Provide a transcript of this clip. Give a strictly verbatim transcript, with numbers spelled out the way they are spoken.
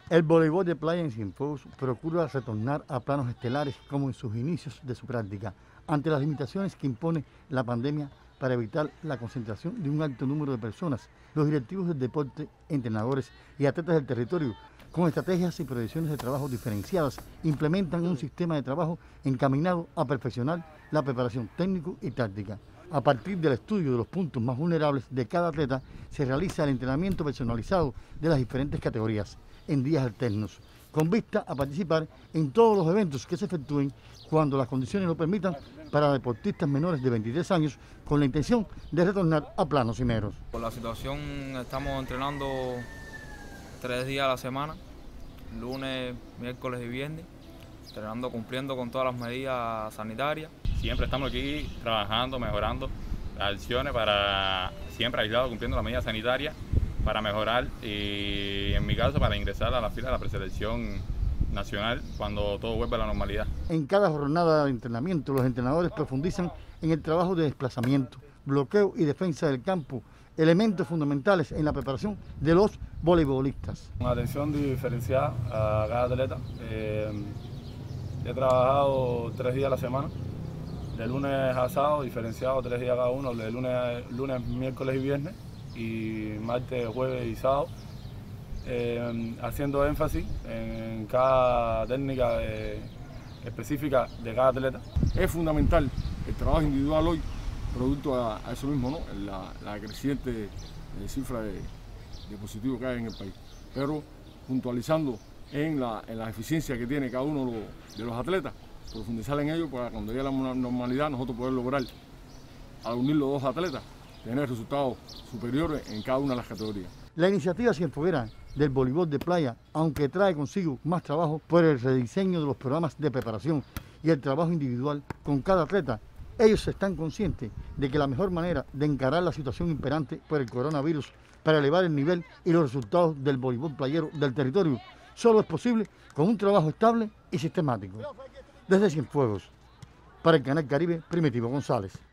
El voleibol de playa en Cienfuegos procura retornar a planos estelares como en sus inicios de su práctica, ante las limitaciones que impone la pandemia para evitar la concentración de un alto número de personas. Los directivos del deporte, entrenadores y atletas del territorio, con estrategias y proyecciones de trabajo diferenciadas, implementan un sistema de trabajo encaminado a perfeccionar la preparación técnico y táctica. A partir del estudio de los puntos más vulnerables de cada atleta, se realiza el entrenamiento personalizado de las diferentes categorías en días alternos, con vista a participar en todos los eventos que se efectúen cuando las condiciones lo permitan para deportistas menores de veintitrés años, con la intención de retornar a planos cimeros. Por la situación estamos entrenando tres días a la semana, lunes, miércoles y viernes, entrenando cumpliendo con todas las medidas sanitarias. Siempre estamos aquí trabajando, mejorando las acciones para siempre aislado, cumpliendo las medidas sanitarias para mejorar y en mi caso para ingresar a la fila de la preselección nacional cuando todo vuelva a la normalidad. En cada jornada de entrenamiento los entrenadores profundizan en el trabajo de desplazamiento, bloqueo y defensa del campo, elementos fundamentales en la preparación de los voleibolistas. Una atención diferenciada a cada atleta. Eh, he trabajado tres días a la semana, de lunes a sábado, diferenciado tres días cada uno, de lunes, lunes, miércoles y viernes, y martes, jueves y sábado, eh, haciendo énfasis en cada técnica de, específica de cada atleta. Es fundamental el trabajo individual hoy, producto a, a eso mismo, ¿no? la, la creciente eh, cifra de, de positivos que hay en el país, pero puntualizando en la, en la eficiencia que tiene cada uno de los, de los atletas, profundizar en ello para cuando llegue la normalidad nosotros poder lograr, al unir los dos atletas, tener resultados superiores en cada una de las categorías. La iniciativa cienfueguera del voleibol de playa, aunque trae consigo más trabajo por el rediseño de los programas de preparación y el trabajo individual con cada atleta, ellos están conscientes de que la mejor manera de encarar la situación imperante por el coronavirus para elevar el nivel y los resultados del voleibol playero del territorio solo es posible con un trabajo estable y sistemático. Desde Cienfuegos, para el Canal Caribe, Primitivo González.